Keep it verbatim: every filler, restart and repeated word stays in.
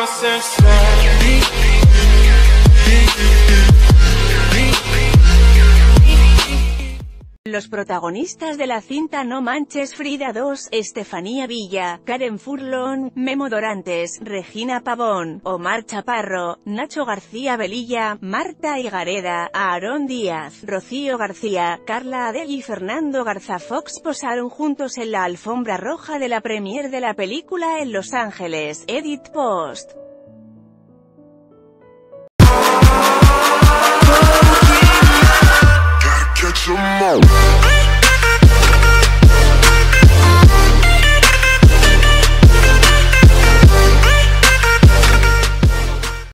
Los protagonistas de la cinta No Manches Frida dos, Estefanía Villa, Karen Furlong, Memo Dorantes, Regina Pavón, Omar Chaparro, Nacho García Velilla, Marta Higareda, Aarón Díaz, Rocío García, Carla Adell y Fernando Garza Fox posaron juntos en la alfombra roja de la premier de la película en Los Ángeles. Edit Post.